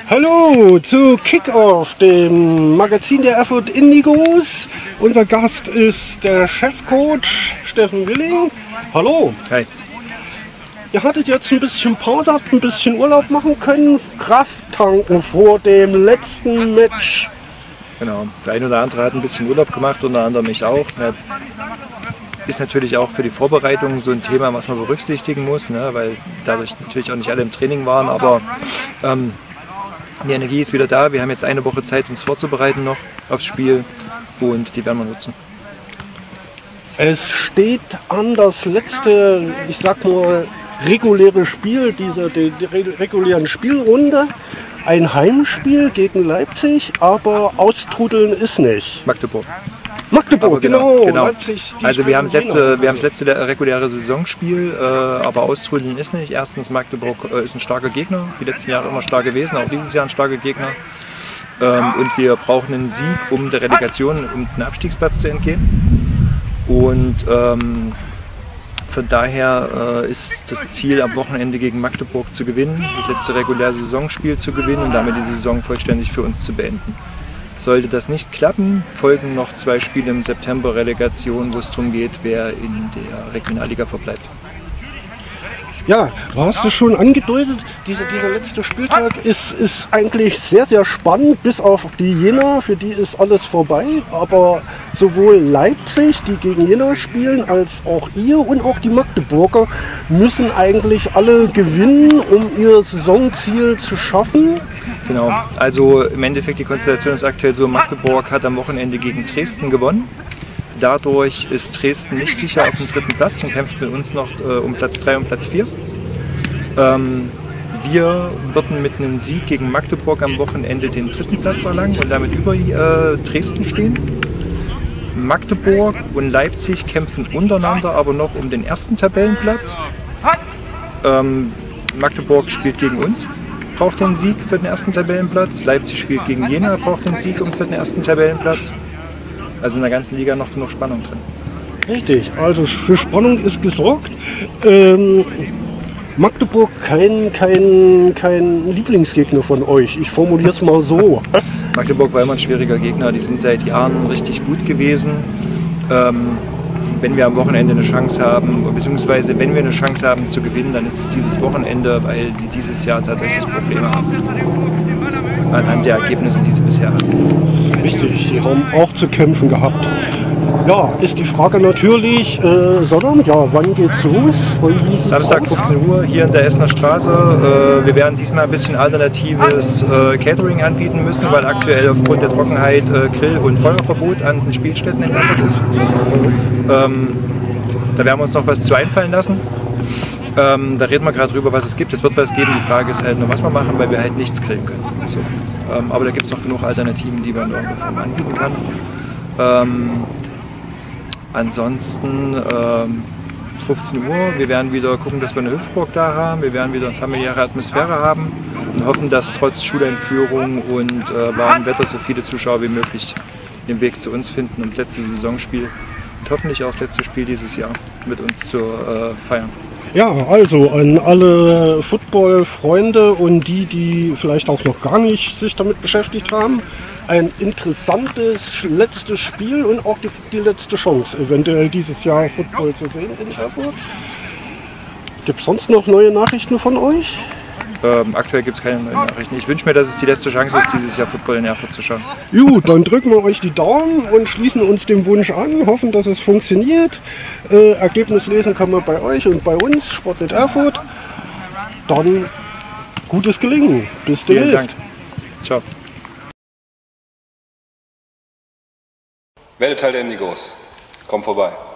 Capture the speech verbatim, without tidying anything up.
Hallo zu Kickoff, dem Magazin der Erfurt Indigos. Unser Gast ist der Chefcoach Steffen Willing. Hallo. Hi. Ihr hattet jetzt ein bisschen Pause, habt ein bisschen Urlaub machen können, Kraft tanken vor dem letzten Match. Genau, der eine oder andere hat ein bisschen Urlaub gemacht, unter anderem ich auch. Ist natürlich auch für die Vorbereitung so ein Thema, was man berücksichtigen muss, ne? Weil dadurch natürlich auch nicht alle im Training waren, aber ähm, die Energie ist wieder da. Wir haben jetzt eine Woche Zeit, uns vorzubereiten noch aufs Spiel und die werden wir nutzen. Es steht an das letzte, ich sag mal, reguläre Spiel dieser die, die regulären Spielrunde. Ein Heimspiel gegen Leipzig, aber austrudeln ist nicht. Magdeburg. Magdeburg, genau. genau. genau. Leipzig, also wir haben das letzte, wir haben das letzte reguläre Saisonspiel, äh, aber austrudeln ist nicht. Erstens, Magdeburg äh, ist ein starker Gegner, die letzten Jahre immer stark gewesen, auch dieses Jahr ein starker Gegner. Ähm, und wir brauchen einen Sieg, um der Relegation, um den Abstiegsplatz zu entgehen. Und ähm, von daher äh, ist das Ziel, am Wochenende gegen Magdeburg zu gewinnen, das letzte reguläre Saisonspiel zu gewinnen und damit die Saison vollständig für uns zu beenden. Sollte das nicht klappen, folgen noch zwei Spiele im September Relegation, wo es darum geht, wer in der Regionalliga verbleibt. Ja, du hast es schon angedeutet, dieser, dieser letzte Spieltag ist, ist eigentlich sehr, sehr spannend, bis auf die Jena, für die ist alles vorbei, aber sowohl Leipzig, die gegen Jena spielen, als auch ihr und auch die Magdeburger müssen eigentlich alle gewinnen, um ihr Saisonziel zu schaffen. Genau, also im Endeffekt die Konstellation ist aktuell so, Magdeburg hat am Wochenende gegen Dresden gewonnen. Dadurch ist Dresden nicht sicher auf dem dritten Platz und kämpft mit uns noch äh, um Platz drei und Platz vier. Ähm, wir würden mit einem Sieg gegen Magdeburg am Wochenende den dritten Platz erlangen und damit über äh, Dresden stehen. Magdeburg und Leipzig kämpfen untereinander aber noch um den ersten Tabellenplatz. Ähm, Magdeburg spielt gegen uns, braucht den Sieg für den ersten Tabellenplatz. Leipzig spielt gegen Jena, braucht den Sieg um für den ersten Tabellenplatz. Also in der ganzen Liga noch genug Spannung drin. Richtig, also für Spannung ist gesorgt. Ähm, Magdeburg kein, kein, kein Lieblingsgegner von euch, ich formuliere es mal so. Magdeburg war immer ein schwieriger Gegner, die sind seit Jahren richtig gut gewesen. Ähm, wenn wir am Wochenende eine Chance haben, beziehungsweise wenn wir eine Chance haben zu gewinnen, dann ist es dieses Wochenende, weil sie dieses Jahr tatsächlich Probleme haben. Anhand der Ergebnisse, die sie bisher hatten. Richtig, die haben auch zu kämpfen gehabt. Ja, ist die Frage natürlich, äh, sondern, ja, wann geht's los? Samstag fünfzehn Uhr hier in der Essener Straße. Äh, wir werden diesmal ein bisschen alternatives äh, Catering anbieten müssen, weil aktuell aufgrund der Trockenheit äh, Grill- und Feuerverbot an den Spielstätten in Erfurt ist. Ähm, da werden wir uns noch was zu einfallen lassen. Ähm, da reden wir gerade drüber, was es gibt. Es wird was geben. Die Frage ist halt nur, was wir machen, weil wir halt nichts grillen können. So. Ähm, aber da gibt es noch genug Alternativen, die man in irgendeiner Form anbieten kann. Ähm, ansonsten ähm, fünfzehn Uhr. Wir werden wieder gucken, dass wir eine Hüpfburg da haben. Wir werden wieder eine familiäre Atmosphäre haben und hoffen, dass trotz Schuleinführung und äh, warmem Wetter so viele Zuschauer wie möglich den Weg zu uns finden und das letzte Saisonspiel und hoffentlich auch das letzte Spiel dieses Jahr mit uns zu äh, feiern. Ja, also an alle Football-Freunde und die, die vielleicht auch noch gar nicht sich damit beschäftigt haben, ein interessantes letztes Spiel und auch die, die letzte Chance, eventuell dieses Jahr Football zu sehen in Erfurt. Gibt es sonst noch neue Nachrichten von euch? Ähm, aktuell gibt es keine neuen Nachrichten. Ich wünsche mir, dass es die letzte Chance ist, dieses Jahr Football in Erfurt zu schauen. Gut, dann drücken wir euch die Daumen und schließen uns dem Wunsch an, hoffen, dass es funktioniert. Äh, Ergebnis lesen kann man bei euch und bei uns, Sportnet Erfurt. Dann gutes Gelingen. Bis demnächst. Vielen Dank. Ciao. Werde Teil der Indigos. Komm vorbei.